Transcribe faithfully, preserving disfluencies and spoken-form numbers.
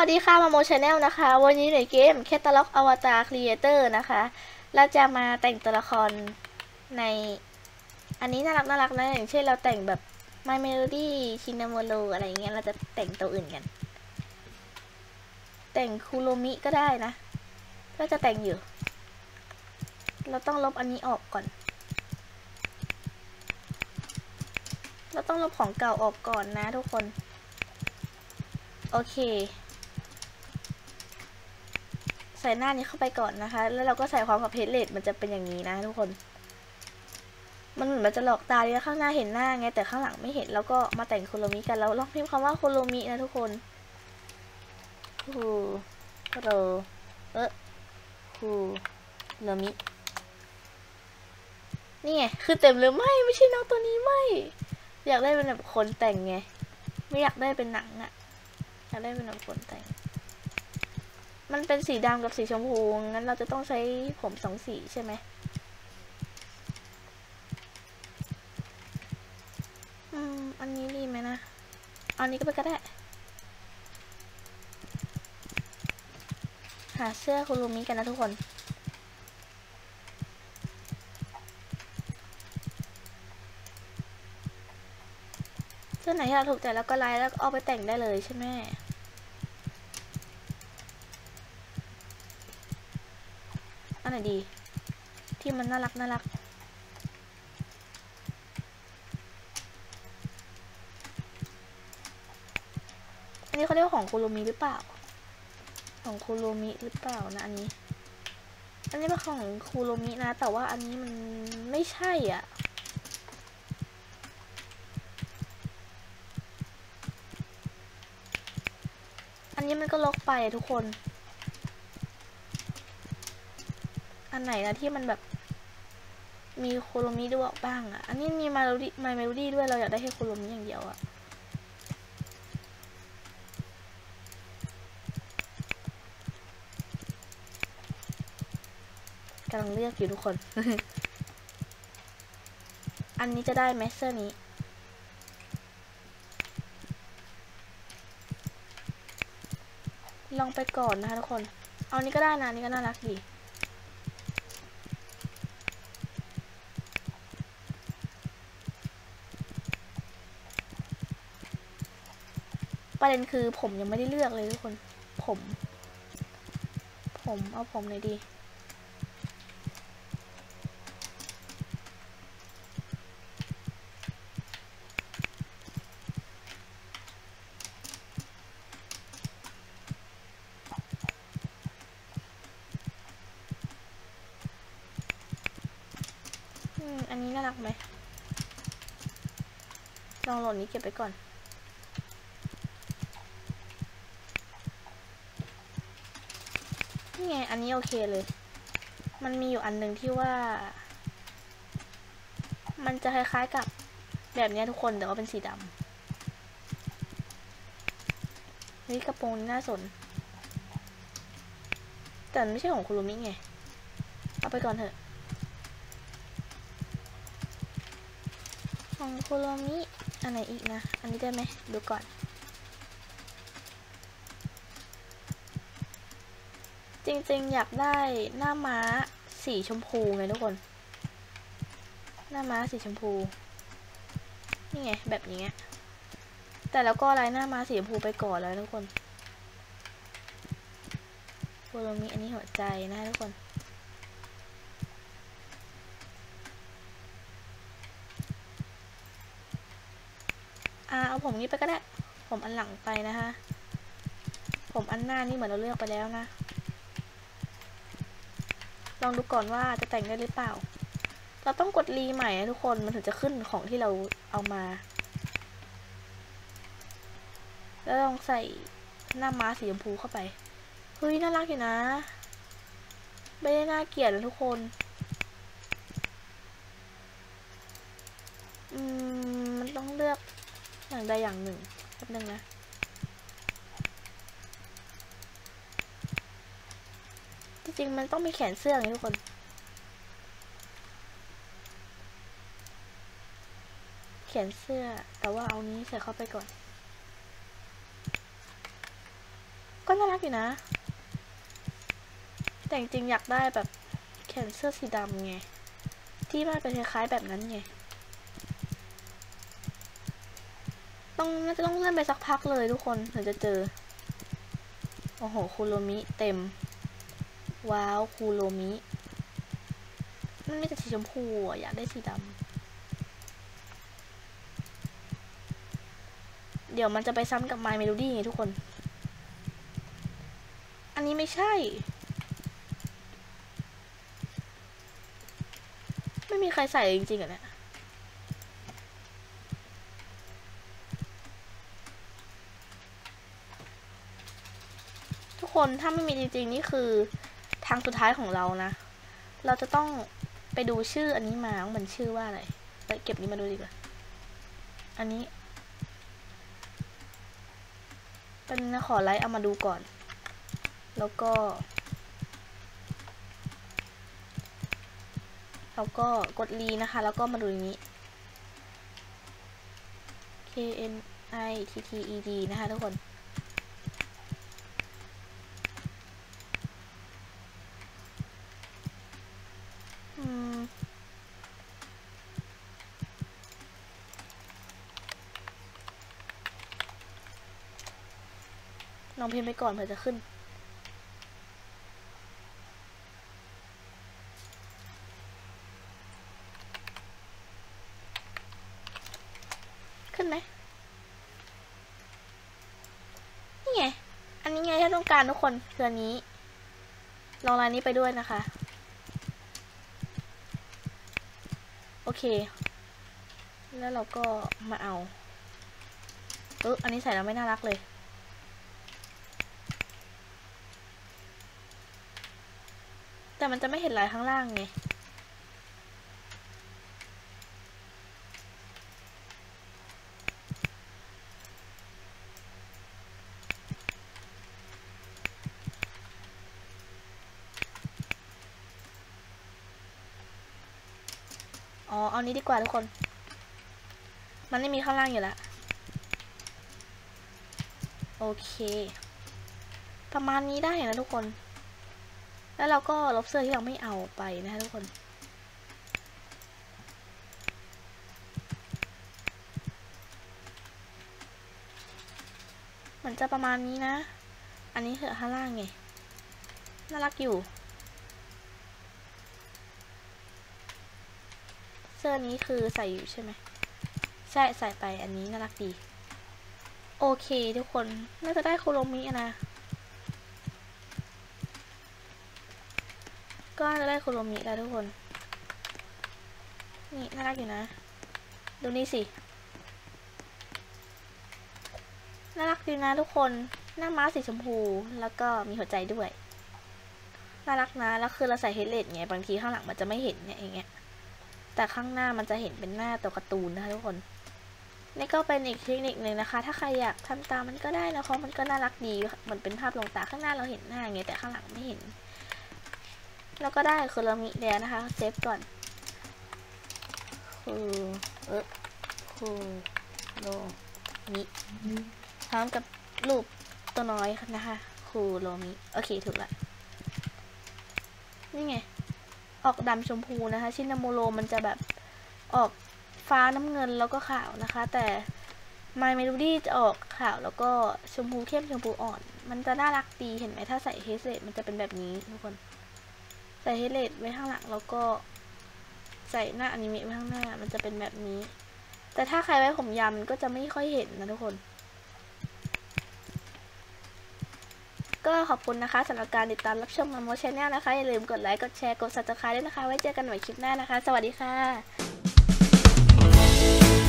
วัสดีค่ะมาโมชาแนลนะคะวันนี้ในเกม Catalog Avatar Creator นะคะเราจะมาแต่งตัวละครในอันนี้น่ารักน่ารักนะอย่างเช่นเราแต่งแบบ My Melody Cinnamolo อะไรอย่างเงี้ยเราจะแต่งตัวอื่นกันแต่งคูโรมิก็ได้นะก็จะแต่งอยู่เราต้องลบอันนี้ออกก่อนเราต้องลบของเก่าออกก่อนนะทุกคนโอเคใส่หน้านี้เข้าไปก่อนนะคะแล้วเราก็ใส่ความกับเพจเลดมันจะเป็นอย่างนี้นะทุกคนมันเหมือนมันจะหลอกตาเลยข้างหน้าเห็นหน้าไงแต่ข้างหลังไม่เห็นแล้วก็มาแต่งคุโรมิกันแล้วลองพิมพ์คำว่าคุโรมินะทุกคนคูโรเออคูโรมินี่ไงคือเต็มเลยไม่ไม่ใช่น้องตัวนี้ไม่อยากได้เป็นแบบคนแต่งไงไม่อยากได้เป็นหนังอะอยากได้เป็นแบบคนแต่งมันเป็นสีดำกับสีชมพูงั้นเราจะต้องใช้ผมสองสีใช่ไหมอืมอันนี้ดีไหมนะอันนี้ก็ไปก็ได้หาเสื้อคุโรมิกันนะทุกคนเสื้อไหนที่เราถูกใจแล้วก็ไลน์แล้วก็เอาไปแต่งได้เลยใช่ไหมอันไหนดีที่มันน่ารักน่ารักอันนี้เขาเรียกว่าของคุโรมิหรือเปล่าของคุโรมิหรือเปล่านะอันนี้อันนี้เป็นของคุโรมินะแต่ว่าอันนี้มันไม่ใช่อ่ะอันนี้มันก็ลกไปทุกคนอันไหนนะที่มันแบบมีโคโรมิด้วยบ้างอ่ะอันนี้มีมาโลดี้มาเมโลดี้ด้วยเราอยากได้แค่โคโรมิอย่างเดียวอ่ะกำลังเลือกอยู่ทุกคน อันนี้จะได้ไหมเสื้อนี้ลองไปก่อนนะคะทุกคนเอานี้ก็ได้นะนี้ก็น่ารักดีประเด็นคือผมยังไม่ได้เลือกเลยทุกคนผมผมเอาผมไหนดีอันนี้น่ารักไหมลองโหลดนี้เก็บไปก่อนนี่ไงอันนี้โอเคเลยมันมีอยู่อันหนึ่งที่ว่ามันจะคล้ายๆกับแบบนี้ทุกคนแต่ว่าเป็นสีดำเฮ้ยกระโปรงน่าสนแต่ไม่ใช่ของคุโรมิไงเอาไปก่อนเถอะของคุโรมิอันไหนอีกนะอันนี้ได้ไหมดูก่อนจริงๆอยากได้หน้าม้าสีชมพูไงทุกคนหน้าม้าสีชมพูนี่ไงแบบนี้แต่แล้วก็ลายหน้าม้าสีชมพูไปก่อนแล้วทุกคนโคโรมิอันนี้หัวใจนะทุกคนอ่าเอาผมนี้ไปก็ได้ผมอันหลังไปนะคะผมอันหน้านี่เหมือนเราเลือกไปแล้วนะลองดูก่อนว่าจะแต่งได้หรือเปล่าเราต้องกดรีใหม่นะทุกคนมันถึงจะขึ้นของที่เราเอามาแล้วลองใส่หน้าม้าสีชมพูเข้าไปเฮ้ยน่ารักอยู่นะไม่ได้น่าเกลียดเลยทุกคนอืมมันต้องเลือกอย่างใดอย่างหนึ่งแป๊บนึงนะจริงๆมันต้องมีแขนเสื้อไงทุกคนแขนเสื้อแต่ว่าเอานี้ใส่เข้าไปก่อนก็น่ารักอยู่นะแต่จริงๆอยากได้แบบแขนเสื้อสีดำไงที่มันเป็นคล้ายๆแบบนั้นไงต้องน่าจะต้องเลื่อนไปสักพักเลยทุกคนถึงจะเจอโอ้โหคูโรมิเต็มว้าวคูโรมิมันไม่แต่สีชมพูอ่ะอยากได้สีดำเดี๋ยวมันจะไปซ้ำกับ My Melody ไงทุกคนอันนี้ไม่ใช่ไม่มีใครใส่จริงๆอ่ะเนี่ยทุกคนถ้าไม่มีจริงๆนี่คือทางสุดท้ายของเรานะเราจะต้องไปดูชื่ออันนี้มาว่ามันชื่อว่าอะไรไปเก็บนี้มาดูดีกว่าอันนี้เป็นขอไลค์เอามาดูก่อนแล้วก็แล้วก็กดรีนะคะแล้วก็มาดูอย่างนี้ K N I T T E D นะคะทุกคนอืมลองพิมพ์ไปก่อนเผื่อจะขึ้นขึ้นไหมนี่ไงอันนี้ไงที่ต้องการทุกคนคืออันนี้ลองรายนี้ไปด้วยนะคะโอเคแล้วเราก็มาเอาเอออันนี้ใส่แล้วไม่น่ารักเลยแต่มันจะไม่เห็นลายข้างล่างไงอ๋อเอานี้ดีกว่าทุกคนมันไม่มีข้างล่างอยู่แล้วโอเคประมาณนี้ได้นะทุกคนแล้วเราก็ลบเสื้อที่เราไม่เอาไปนะคะทุกคนมันจะประมาณนี้นะอันนี้คือข้างล่างไงน่ารักอยู่เสื้อนี้คือใส่อยู่ใช่ไหมใช่ใส่ไปอันนี้น่ารักดีโอเคทุกคนน่าจะได้โคโรมินะก็จะได้โคโรมิแล้วทุกคนนี่น่ารักอยู่นะดูนี่สิน่ารักดีนะทุกคนหน้าม้าสีชมพูแล้วก็มีหัวใจด้วยน่ารักนะแล้วคือเราใส่เฮดเลดไงบางทีข้างหลังมันจะไม่เห็นเนี่ยอย่างเงี้ยแต่ข้างหน้ามันจะเห็นเป็นหน้าตัวการ์ตูนนะคะทุกคนนี่ก็เป็นอีกเทคนิคหนึ่งนะคะถ้าใครอยากทำตามมันก็ได้นะเพราะมันก็น่ารักดีเหมือนเป็นภาพลงตาข้างหน้าเราเห็นหน้าไงแต่ข้างหลังไม่เห็นแล้วก็ได้โคโรมิแล้วนะคะเซฟก่อนคือเออคูโรมิพร้อมกับรูปตัวน้อยนะคะคูโรมิโอเคถูกละนี่ไงออกดำชมพูนะคะชินาโมโรมันจะแบบออกฟ้าน้ำเงินแล้วก็ขาวนะคะแต่ My Melody จะออกขาวแล้วก็ชมพูเข้มชมพูอ่อนมันจะน่ารักดีเห็นไหมถ้าใส่เฮดเลดมันจะเป็นแบบนี้ทุกคนใส่เฮดเลดไว้ข้างหลังแล้วก็ใส่หน้าอนิเมะไว้ข้างหน้ามันจะเป็นแบบนี้แต่ถ้าใครไว้ผมยาวมันก็จะไม่ค่อยเห็นนะทุกคนก็ขอบคุณนะคะสำหรับการติดตามรับชมมาโมชแนลนะคะอย่าลืมกดไลค์กดแชร์กดซับสไครบ์ด้วยนะคะไว้เจอกันใหม่คลิปหน้านะคะสวัสดีค่ะ